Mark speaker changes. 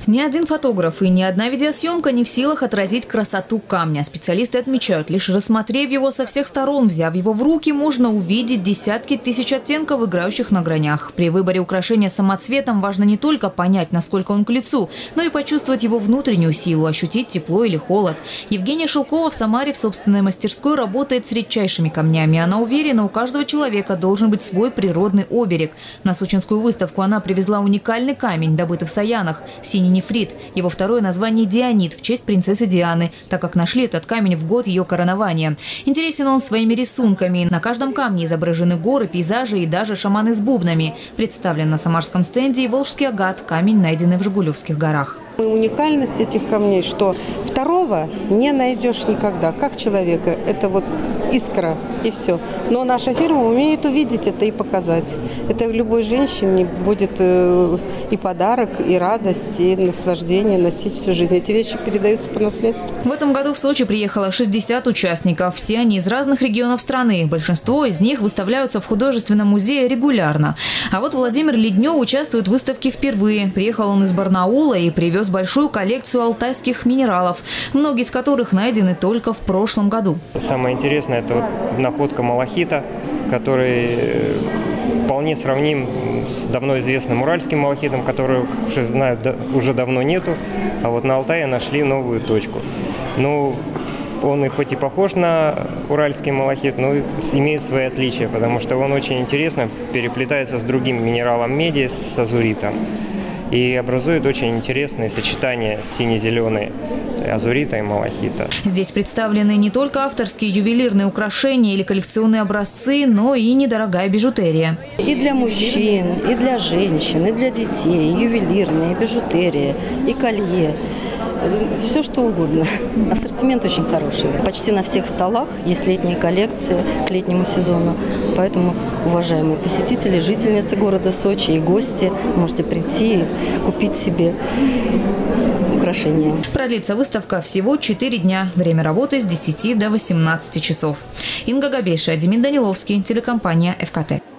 Speaker 1: Ни один фотограф и ни одна видеосъемка не в силах отразить красоту камня. Специалисты отмечают, лишь рассмотрев его со всех сторон, взяв его в руки, можно увидеть десятки тысяч оттенков, играющих на гранях. При выборе украшения самоцветом важно не только понять, насколько он к лицу, но и почувствовать его внутреннюю силу, ощутить тепло или холод. Евгения Шелкова в Самаре в собственной мастерской работает с редчайшими камнями. Она уверена, у каждого человека должен быть свой природный оберег. На сочинскую выставку она привезла уникальный камень, добытый в Саянах – синий нефрит. Его второе название – дионит, в честь принцессы Дианы, так как нашли этот камень в год ее коронования. Интересен он своими рисунками. На каждом камне изображены горы, пейзажи и даже шаманы с бубнами. Представлен на самарском стенде и волжский агат – камень, найденный в Жигулевских горах.
Speaker 2: Уникальность этих камней, что второго не найдешь никогда, как человека. Это вот искра и все. Но наша фирма умеет увидеть это и показать. Это любой женщине будет и подарок, и радость, и наслаждение носить всю жизнь. Эти вещи передаются по наследству.
Speaker 1: В этом году в Сочи приехало 60 участников. Все они из разных регионов страны. Большинство из них выставляются в художественном музее регулярно. А вот Владимир Леднев участвует в выставке впервые. Приехал он из Барнаула и привез большую коллекцию алтайских минералов, многие из которых найдены только в прошлом году.
Speaker 3: Самое интересное – это вот находка малахита, который вполне сравним с давно известным уральским малахитом, который, уже знают, уже давно нету, а вот на Алтае нашли новую точку. Ну, он и хоть и похож на уральский малахит, но имеет свои отличия, потому что он очень интересно переплетается с другим минералом меди, с азуритом. И образует очень интересное сочетание сине-зеленой азурита и малахита.
Speaker 1: Здесь представлены не только авторские ювелирные украшения или коллекционные образцы, но и недорогая бижутерия.
Speaker 4: И для мужчин, и для женщин, и для детей, и ювелирная, и бижутерия, и колье. Все что угодно. Ассортимент очень хороший. Почти на всех столах есть летние коллекции к летнему сезону. Поэтому, уважаемые посетители, жительницы города Сочи и гости, можете прийти и купить себе украшения.
Speaker 1: Продлится выставка всего 4 дня. Время работы с 10 до 18 часов. Инга Габейша, Демид Даниловский, телекомпания ФКТ.